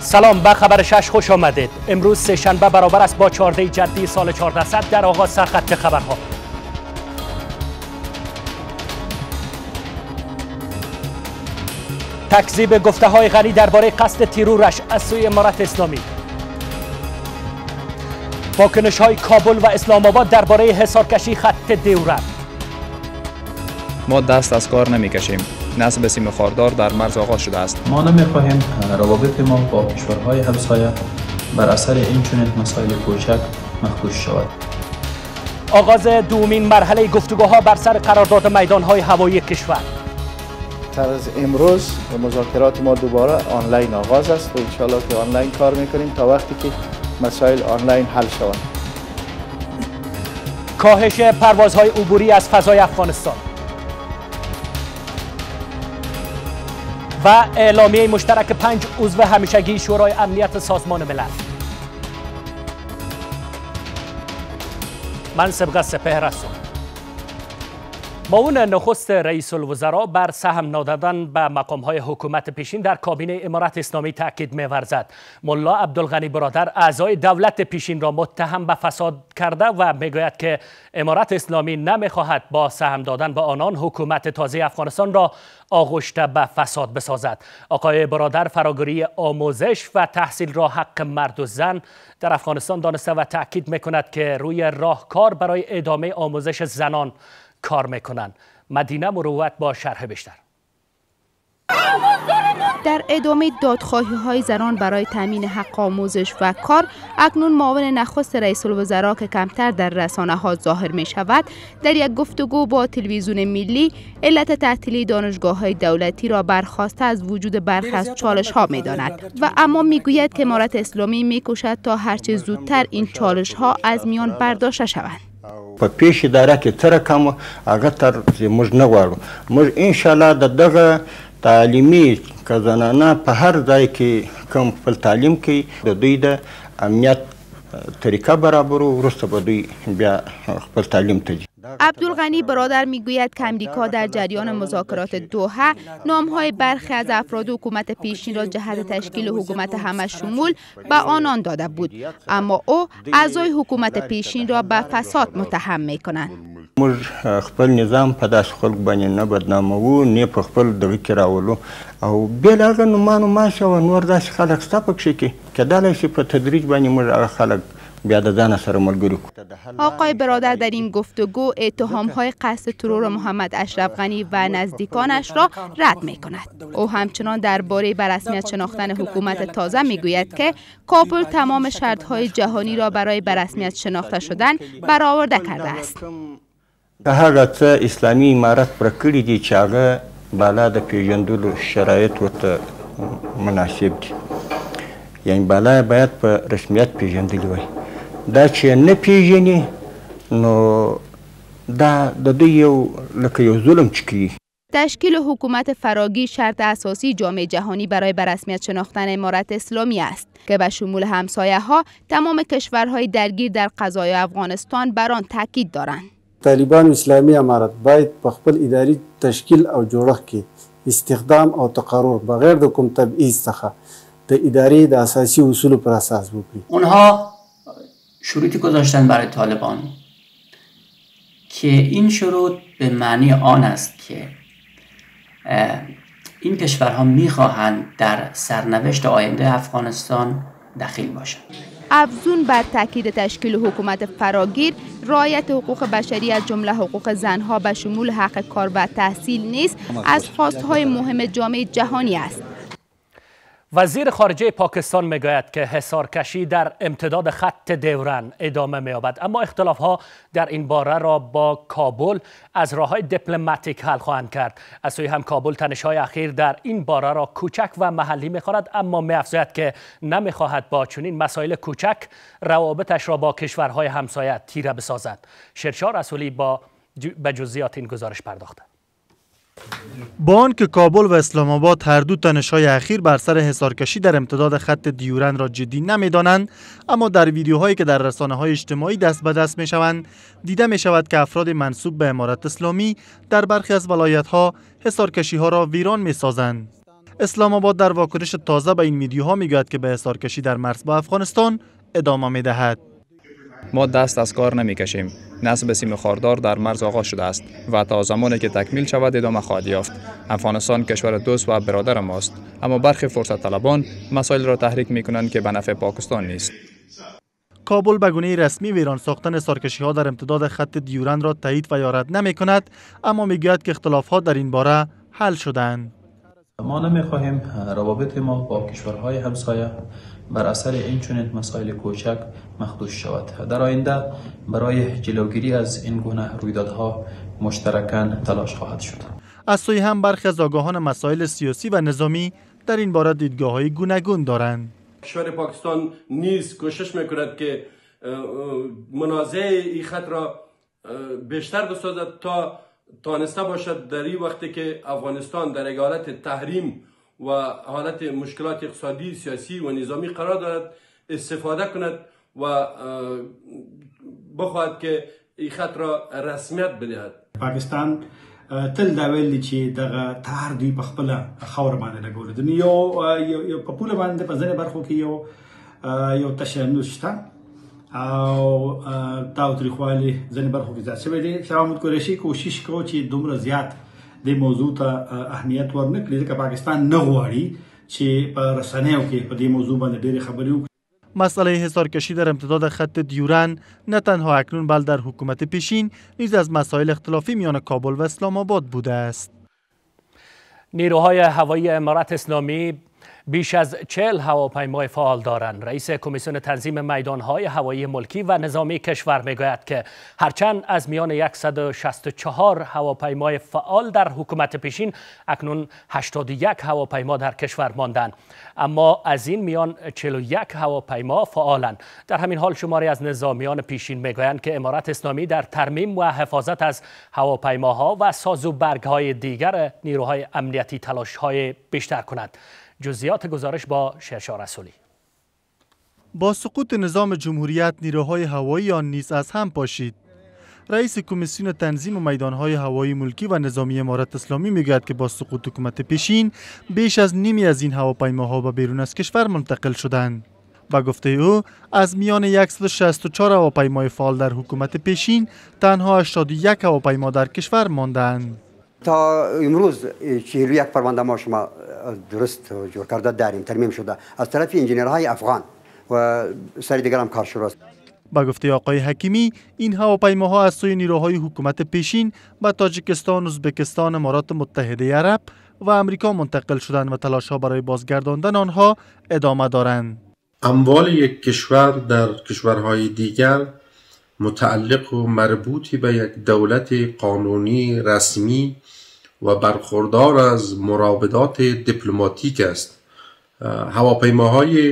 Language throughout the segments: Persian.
سلام، به خبر 6 خوش آمدید. امروز سه‌شنبه برابر است با 14 جدی سال 1400. در آغاز سرخط خبرها. تکذیب گفته‌های غنی درباره قصد تیرورش از سوی امارت اسلامی. واکنش‌های کابل و اسلام آباد درباره حصارکشی خط دیورند. ما دست از کار نمی‌کشیم. نصب سیم خاردار در مرز آغاز شده است. ما نمی‌خواهیم روابط ما با کشورهای همسایه بر اثر این چنین مسائل کوچک مخدوش شود. آغاز دومین مرحله گفتگوها بر سر قرارداد میدان‌های هوایی کشور. از امروز مذاکرات ما دوباره آنلاین آغاز است و انشاءالله که آنلاین کار میکنیم تا وقتی که مسائل آنلاین حل شود. کاهش پروازهای عبوری از فضای افغانستان و اعلامیه مشترک 5 عضو همیشگی شورای امنیت سازمان ملل. من سبقت سپهر هستم. معاون نخست رئیس الوزراء بر سهم نادادن به مقام‌های حکومت پیشین در کابینه امارت اسلامی تاکید می‌ورزد. ملا عبدالغنی برادر اعضای دولت پیشین را متهم به فساد کرده و میگوید که امارت اسلامی نمی‌خواهد با سهم دادن به آنان حکومت تازه افغانستان را آغشته به فساد بسازد. آقای برادر فراگیری آموزش و تحصیل را حق مرد و زن در افغانستان دانسته و تاکید می‌کند که روی راهکار برای ادامه آموزش زنان کار میکنند. مدینه مروت با شرح بیشتر. در ادامه دادخواهی‌های زنان برای تامین حق آموزش و کار، اکنون معاون نخست رئیس الوزراء که کمتر در رسانه‌ها ظاهر می‌شود، در یک گفتگو با تلویزیون ملی علت تعطیلی دانشگاه‌های دولتی را برخواسته از وجود برخی از چالش‌ها می‌داند و اما می‌گوید که امارت اسلامی می‌کوشد تا هرچه زودتر این چالش‌ها از میان برداشته شوند. په پیش اداره کې څه رقم هغه تر موږ نه غواړو. موږ انشاءالله د دغه تعلیمي که زنانه په هر ځای کې کوم خپل تعلیم کوي د دوی د امنیت طریقه برابرو وروسته به دوی بیا خپل تعلیم ته ځي. عبدالغنی برادر میگوید که امریکا در جریان مذاکرات دوحه نامهای برخی از افراد حکومت پیشین را جهت تشکیل حکومت همه شمول به آنان داده بود، اما او اعضای حکومت پیشین را به فساد متهم میکنند. موږ خپل نظام په داسې خلکو باندې نه بدناموو، نه په خپل دغه کې راولو او بیا له هغه نومانو ماشه او نور داسې خلک شته پکښې کې کېدلی شي په تدریج باندې موږ هغه خلک بیا د ځانه سره ملګري کړو. آقای برادر در این گفتگو اتهام‌های قصد ترور محمد اشرف غنی و نزدیکانش را رد می‌کند. او همچنان درباره به رسمیت شناختن حکومت تازه می‌گوید که کابل تمام شرط‌های جهانی را برای به رسمیت شناخته شدن برآورده کرده است. که هغه څه اسلامي امارت پوره کړي دي چې هغه بالا د پیژندلو شرایط ورته مناسب دي، یعنی بالا باید په رسمیت پیژندلی وای. دا چې نه پیژني نو دا د دوی یو لکه یو ظلم چې کوي. تشکیل حکومت فراگیر شرط اساسی جامعه جهانی برای به رسمیت شناختن امارت اسلامی است که به شمول همسایه ها تمام کشورهای درگیر در قضای افغانستان بر آن تاکید دارند. طالبان اسلامی امارت باید په خپل اداري تشکیل او جوړښت کې استخدام او تقرر بغیر د کوم تبعیض څخه د ادارې د اساسي اصولو پر اساس وکړي. اونها شروطی گذاشتن برای طالبان که این شروط به معنی آن است که این کشورها میخواهند در سرنوشت آینده افغانستان دخیل باشند. افزون بر تاکید تشکیل حکومت فراگیر، رعایت حقوق بشری از جمله حقوق زنها به شمول حق کار و تحصیل نیز از خواستهای مهم جامعه جهانی است. وزیر خارجه پاکستان میگوید که حصارکشی در امتداد خط دیورند ادامه می‌یابد، اما اختلاف‌ها در این باره را با کابل از راه‌های دیپلماتیک حل خواهند کرد. از سوی هم کابل تنش‌های اخیر در این باره را کوچک و محلی می‌خواند، اما می‌افزاید که نمی‌خواهد با چنین مسائل کوچک روابطش را با کشورهای همسایه تیره بسازد. شرشار رسولی به جزئیات این گزارش پرداخته. با آنکه کابل و اسلام آباد هر دو تنش‌های اخیر بر سر حصارکشی در امتداد خط دیورند را جدی نمی‌دانند، اما در ویدیوهایی که در رسانه‌های اجتماعی دست به دست می‌شوند دیده می‌شود که افراد منسوب به امارت اسلامی در برخی از ولایت‌ها حصارکشی‌ها را ویران می‌سازند. اسلام آباد در واکنش تازه به این ویدیوها میگوید که به حصارکشی در مرز با افغانستان ادامه میدهد. ما دست از کار نمیکشیم. نصب سیم خاردار در مرز آغاز شده است و تا زمانی که تکمیل شود ادامه خواهد یافت. افغانستان کشور دوست و برادر ماست، اما برخی فرصت طلبان مسائل را تحریک میکنند که به نفع پاکستان نیست. کابل به گونه رسمی ویران ساختن حصارکشی‌ها در امتداد خط دیورند را تایید و یا رد نمی‌کند، اما میگوید که اختلافات در این باره حل شدند. ما نمی‌خواهیم روابط ما با کشورهای همسایه بر اثر این چنین مسائل کوچک مخدوش شود. در آینده برای جلوگیری از این گونه رویدادها مشترکاً تلاش خواهد شد. از سوی هم برخی از آگاهان مسائل سیاسی و نظامی در این باره دیدگاه‌های گوناگون دارند. کشور پاکستان نیز کوشش میکند که منازع این خط را بیشتر بسازد تا تانسته باشد در این وقتی که افغانستان در یک حالت تحریم و حالت مشکلات اقتصادی، سیاسی و نظامی قرار دارد استفاده کند و بخواهد که این خط را رسمیت بدهد. پاکستان تل دا ویل چې دغه تار دوی په خپل خاور باندې لګول دي یو په پوله باندې په ځینې برخو کې یو تشنج شته او تاوتریخوالي ځینې برخو کې ځای شوی دی. شاه محمود قریشي کوشش کوي چې دومره زیات د موضوع ته اهمیت ورنکړي ځکه پاکستان نه غواړي چې په رسنیو کې په دې موضوع باندې ډېرې خبرې وکړي. مسئله حصارکشی در امتداد خط دیورند نه تنها اکنون بلکه در حکومت پیشین نیز از مسائل اختلافی میان کابل و اسلام آباد بوده است. نیروهای هوایی امارات اسلامی بیش از 40 هواپیمای فعال دارند. رئیس کمیسیون تنظیم میدانهای هوایی ملکی و نظامی کشور میگوید که هرچند از میان 164 هواپیمای فعال در حکومت پیشین اکنون 81 هواپیما در کشور ماندند، اما از این میان 41 هواپیما فعالند. در همین حال شماری از نظامیان پیشین میگویند که امارات اسلامی در ترمیم و حفاظت از هواپیماها و سازوبرگ‌های دیگر نیروهای امنیتی تلاش‌های بیشتر کند. جزئیات گزارش با شرشا رسولی. با سقوط نظام جمهوریت نیروهای هوایی آن نیز از هم پاشید. رئیس کمیسیون تنظیم میدانهای هوایی ملکی و نظامی امارات اسلامی میگوید که با سقوط حکومت پیشین بیش از نیمی از این هواپیماها به بیرون از کشور منتقل شدند. با گفته او از میان 164 هواپیمای فعال در حکومت پیشین تنها 81 هواپیما در کشور ماندند. تا امروز 41 پرونده ما شما درست جور کرده داریم، ترمیم شده از طرف انجینرهای افغان و سری دیگر هم کار شروع است. با گفته آقای حکیمی این هواپیماها از سوی نیروهای حکومت پیشین به تاجیکستان، ازبکستان، امارات متحده عرب و امریکا منتقل شدند و تلاش‌ها برای بازگرداندن آنها ادامه دارند. اموال یک کشور در کشورهای دیگر متعلق و مربوطی به یک دولت قانونی رسمی و برخوردار از مراودات دیپلماتیک است. هواپیماهای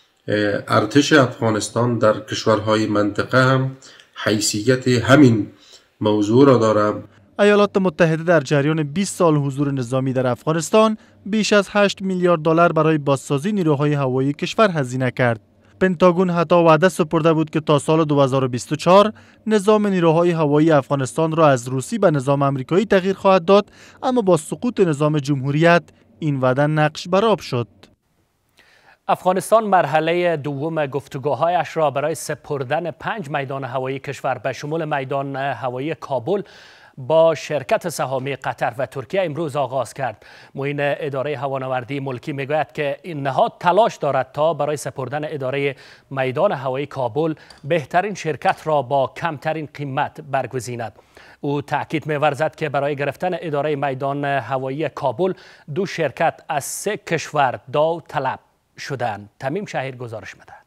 ارتش افغانستان در کشورهای منطقه هم حیثیت همین موضوع را دارد. ایالات متحده در جریان 20 سال حضور نظامی در افغانستان بیش از 8 میلیارد دلار برای بازسازی نیروهای هوایی کشور هزینه کرد. پنتاگون حتی وعده سپرده بود که تا سال 2024 نظام نیروهای هوایی افغانستان را از روسی به نظام آمریکایی تغییر خواهد داد، اما با سقوط نظام جمهوریت این وعده نقش بر آب شد. افغانستان مرحله دوم گفتگوهایش را برای سپردن 5 میدان هوایی کشور به شمول میدان هوایی کابل با شرکت سهامی قطر و ترکیه امروز آغاز کرد. معین اداره هوانوردی ملکی میگوید که این نهاد تلاش دارد تا برای سپردن اداره میدان هوایی کابل بهترین شرکت را با کمترین قیمت برگزیند. او تاکید می‌ورزد که برای گرفتن اداره میدان هوایی کابل 2 شرکت از 3 کشور داوطلب شدند. تمیم شهیر گزارش می‌دهد.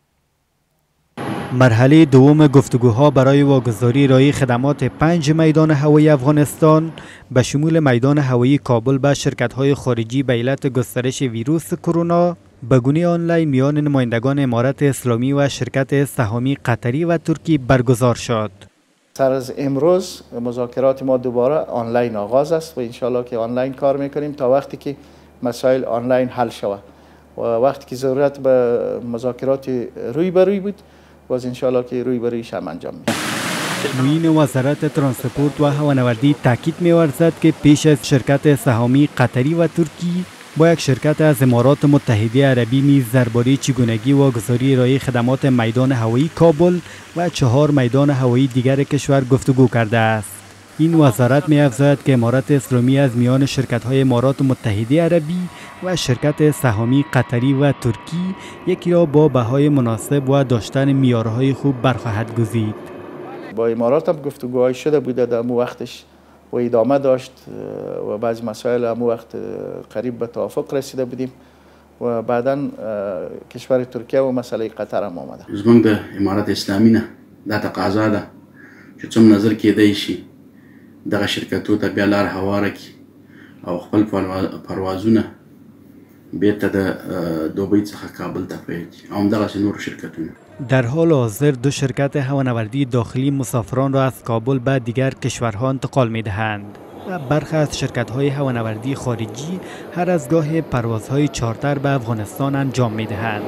مرحله دوم گفتگوها برای واگذاری ارائه خدمات 5 میدان هوایی افغانستان به شمول میدان هوایی کابل به شرکت‌های خارجی به علت گسترش ویروس کرونا به گونه آنلاین میان نمایندگان امارات اسلامی و شرکت سهامی قطری و ترکی برگزار شد. سر از امروز مذاکرات ما دوباره آنلاین آغاز است و انشالله که آنلاین کار میکنیم تا وقتی که مسائل آنلاین حل شود و وقتی که ضرورت به مذاکرات روی به روی بود باز انشالله که روی به رویش هم انجام میشه. معین وزارت ترانسپورت و هوانوردی تاکید می‌ورزد که پیش از شرکت سهامی قطری و ترکی با یک شرکت از امارات متحده عربی نیز درباره چگونگی واگذاری ارائه خدمات میدان هوایی کابل و 4 میدان هوایی دیگر کشور گفتگو کرده است. این وزارت می‌افزاید که امارت اسلامی از میان شرکت‌های امارات متحده عربی و شرکت سهامی قطری و ترکی یکی را با بهای مناسب و داشتن معیارهای خوب برخواهد گزید. با امارات هم گفتگوهای شده بوده در امو وقتش و ادامه داشت و بعضی مسائل امو وقت قریب به توافق رسیده بودیم و بعدا کشور ترکیه و مسئله قطر هم آمده. زمونږ د امارت اسلامي نه دا تقاضا ده چې څوم نظر کېدی شي دغه شرکتو ته بیا لار هواره کړي او خپل پروازونه بیرته د دوبۍ څخه کابل ته پیل کړي او همدغسې نورو شرکتونه. در حال حاضر 2 شرکت هوانوردی داخلی مسافران را از کابل به دیگر کشورها انتقال می‌دهند و برخی از شرکت‌های هوانوردی خارجی هر از گاه پروازهای چارتر به افغانستان انجام می‌دهند.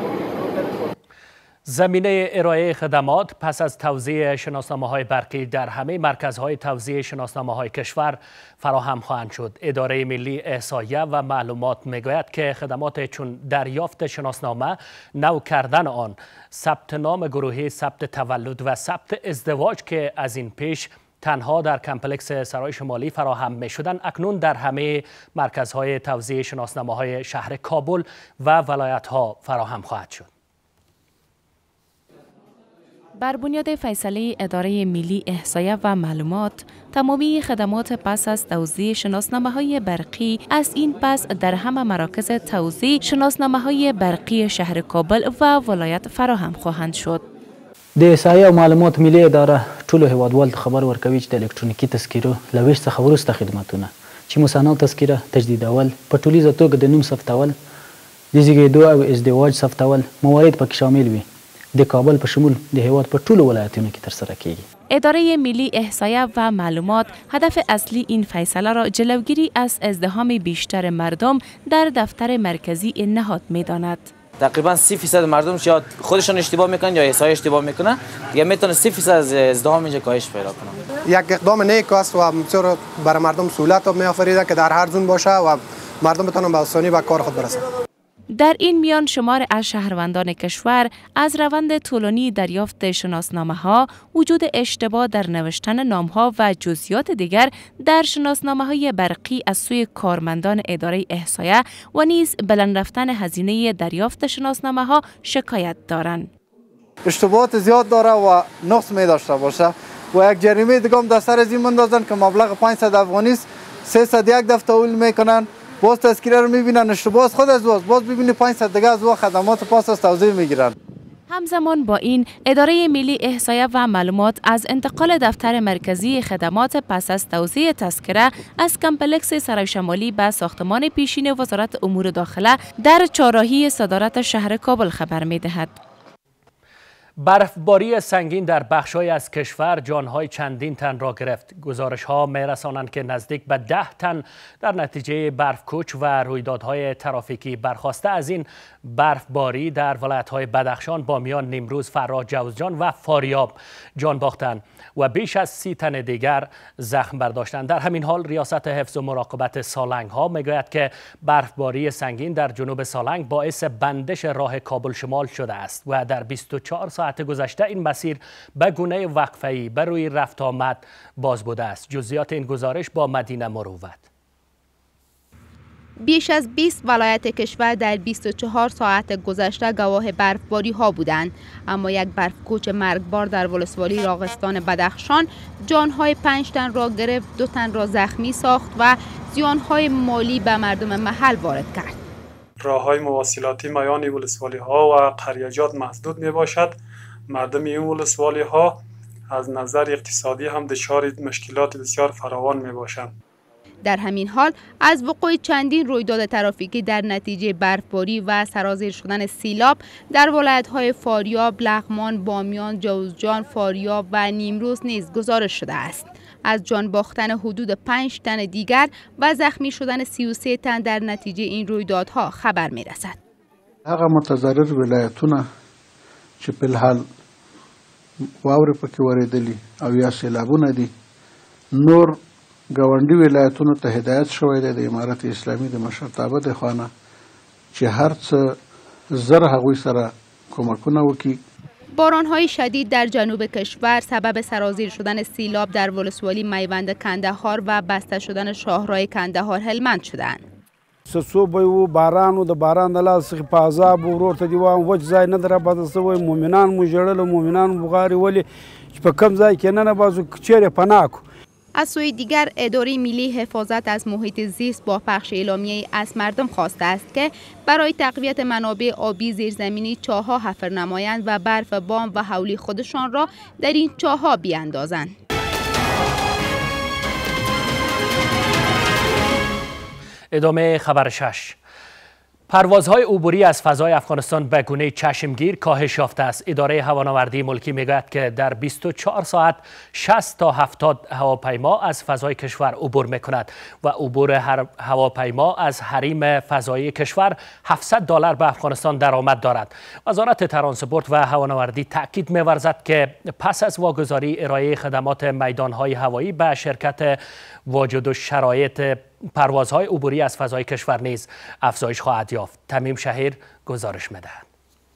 زمینه ارائه خدمات پس از توزیع شناسنامه‌های برقی در همه مرکزهای توزیع شناسنامه‌های کشور فراهم خواهند شد. اداره ملی احصایه و معلومات میگوید که خدمات چون دریافت شناسنامه، نو کردن آن، ثبت نام گروهی، ثبت تولد و ثبت ازدواج که از این پیش تنها در کمپلکس سرای شمالی فراهم می شدند، اکنون در همه مرکزهای توزیع شناسنامه‌های شهر کابل و ولایت‌ها فراهم خواهد شد. بر بنیاد فیصله اداره ملی احصایه و معلومات، تمامی خدمات پس از توزیع شناسنامه‌های برقی از این پس در همه مراکز توزیع شناسنامه‌های برقی شهر کابل و ولایت فراهم خواهند شد. د احصایه او معلومات ملي اداره ټولو هیوادوالو ته خبر ورکوي چې د الکترونیکي تذکیرو له ویش څخه وروسته خدمتونه چې مسانه تذکیره تجدیدول، په ټولیزه توګه د نوم ثبتول، د زیږیدو او ازدواج ثبتول موارد پکې شامل وي. د کابل په شمول د هیواد په ټولو ولایتونو کې ترسره کیږي. اداره ملی احصایه و معلومات هدف اصلی این فیصله را جلوگیری از ازدحام بیشتر مردم در دفتر مرکزی نهاد می‌داند. تقریبا 30% مردم یا خودشون اشتباه میکنن یا احصایه اشتباه میکنن، دیگه میتونه 30% از ازدحام اینجا کاهش پیدا کنه. یک اقدام نیک است و بسیار برای مردم سهولت می‌آفریده که در هر زون باشه و مردم بتونن به آسانی به کار خود برسند. در این میان شمار از شهروندان کشور از روند طولانی دریافت شناسنامه‌ها، وجود اشتباه در نوشتن نام‌ها و جزئیات دیگر در شناسنامه‌های برقی از سوی کارمندان اداره احصایه و نیز بلند رفتن هزینه دریافت شناسنامه‌ها شکایت دارند. اشتباهات زیاد داره و نقص می داشته باشه و یک جریمه دیگه هم در سر از این مندازن که مبلغ 500 افغانی است، 300 یک دفعه تحویل میکنن، باز تذکره رو میبینن اشتباه خود از باز ببینی 500 دیگه از خدمات پاس از توزیع میگیرن. همزمان با این اداره ملی احصایه و معلومات از انتقال دفتر مرکزی خدمات پس از توزیع تذکره از کمپلکس سرای شمالی به ساختمان پیشین وزارت امور داخله در چهارراهی صدارت شهر کابل خبر میدهد. برفباری سنگین در بخش‌های از کشور جان‌های چندین تن را گرفت. گزارش‌ها می‌رسانند که نزدیک به 10 تن در نتیجه برفکوچ و رویدادهای ترافیکی برخاسته از این برفباری در ولایت‌های بدخشان، بامیان، نیمروز، فراه، جوزجان و فاریاب جان باختند و بیش از 30 تن دیگر زخم برداشتند. در همین حال ریاست حفظ و مراقبت سالنگ‌ها می‌گوید که برفباری سنگین در جنوب سالنگ باعث بندش راه کابل شمال شده است و در 24 ساعت گذشته این مسیر به گونه وقفه‌ای بر روی رفت آمد باز بوده است. جزئیات این گزارش با مدینه مروت. بیش از 20 ولایت کشور در 24 ساعت گذشته گواه برفباری ها بودند، اما یک برفکوچ مرگبار در ولسوالی راغستان بدخشان جانهای 5 تن را گرفت، 2 تن را زخمی ساخت و زیانهای مالی به مردم محل وارد کرد. راه‌های مواصلاتی میان ولسوالی‌ها و قریجات مسدود میباشد. مردم این ولسوالی‌ها از نظر اقتصادی هم دچار مشکلات بسیار فراوان میباشند. در همین حال از وقوع چندین رویداد ترافیکی در نتیجه برفباری و سرازیر شدن سیلاب در ولایت‌های فاریاب، لغمان، بامیان، جوزجان، فاریاب و نیمروز نیز گزارش شده است. از جان باختن حدود 5 تن دیگر و زخمی شدن 33 تن در نتیجه این رویدادها خبر می رسد. هغه متضرر ولایتونه چې په الحال واورې پکې ورېدلې او یا سیلابونه دي، نور ګاونډي ولایتونو ته هدایت شوی دی د امارت اسلامي د مشرتابه د خانه چې هر څه زر هغوی سره کمکونه وکړي. باران‌های شدید در جنوب کشور سبب سرازیر شدن سیلاب در ولسوالی میوند کندهار و بسته شدن شاهراه کندهار هلمند شدند. سسوب و باران و د باران د لاس په عذاب ورته دیوان وځ ځای نه در باندې سوی مؤمنان مجړل مؤمنان بغاری ولی په کم ځای کې نه بازو چیرې پناه کو. از سوی دیگر اداره ملی حفاظت از محیط زیست با پخش اعلامیه از مردم خواسته است که برای تقویت منابع آبی زیرزمینی چاه‌ها حفر نمایند و برف بام و حولی خودشان را در این چاه‌ها بیاندازند. ادامه خبر 6. پروازهای عبوری از فضای افغانستان به گونه چشمگیر کاهش یافته است. اداره هوانوردی ملکی میگوید که در 24 ساعت 60 تا 70 هواپیما از فضای کشور عبور میکند و عبور هر هواپیما از حریم فضایی کشور $700 به افغانستان درآمد دارد. وزارت ترانسپورت و هوانوردی تاکید می‌ورزد که پس از واگذاری ارائه خدمات میدانهای هوایی به شرکت واجد شرایط پروازهای عبوری از فضای کشور نیز افزایش خواهد یافت. تمیم شهیر گزارش می‌دهد.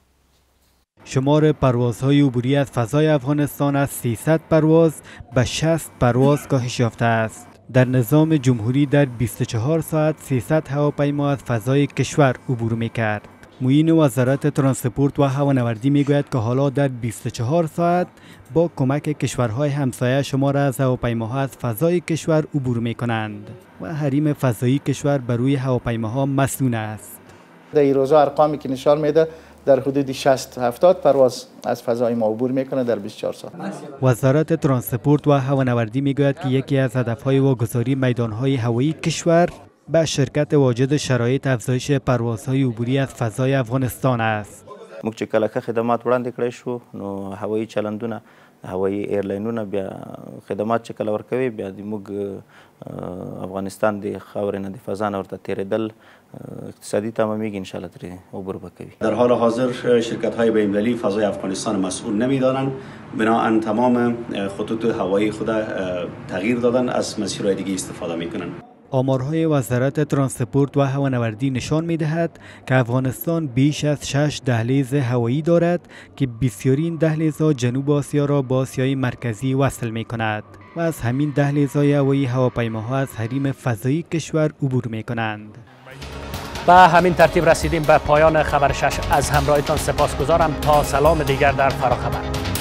شمار پروازهای عبوری از فضای افغانستان از 300 پرواز به 60 پرواز کاهش یافته است. در نظام جمهوری در 24 ساعت 300 هواپیما از فضای کشور عبور می‌کرد. معین وزارت ترانسپورت و هوانوردی میگوید که حالا در 24 ساعت با کمک کشورهای همسایه شمار از هواپیماها از فضای کشور عبور میکنند و حریم فضایی کشور بر روی هواپیماها مسنون است. در این روزا ارقامی که نشان میده در حدود 60-70 پرواز از فضای ما عبور میکنه در 24 ساعت. وزارت ترانسپورت و هوانوردی میگوید که یکی از هدفهای واگذاری میدانهای هوایی کشور به شرکت واجد شرایط افزایش پروازهای عبوری از فضای افغانستان است. موږ چې کله که خدمات وړاندې کړی شو نو هوایي چلندونه هوایي ایرلاینونه بیا خدمات چې کله ورکوي بیا موږ افغانستان د خاورې نه د فضا نه ورته تېرېدل اقتصادي تمامیږي انشاءالله ترې عبور بکوي. در حال حاضر شرکت‌های بین‌المللی فضای افغانستان مسئول نمی‌دانند، بنابراین تمام خطوط هوایی خود تغییر دادن، از مسیرهای دیگه استفاده می‌کنند. آمارهای وزارت ترانسپورت و هوانوردی نشان می‌دهد که افغانستان بیش از 6 دهلیز هوایی دارد که بسیاری این دهلیزها جنوب آسیا را با آسیای مرکزی وصل می‌کند و از همین دهلیزهای هوایی هواپیماها از حریم فضایی کشور عبور می‌کنند. به همین ترتیب رسیدیم به پایان خبر 6. از همراهیتان سپاسگزارم. تا سلام دیگر در فراخبر.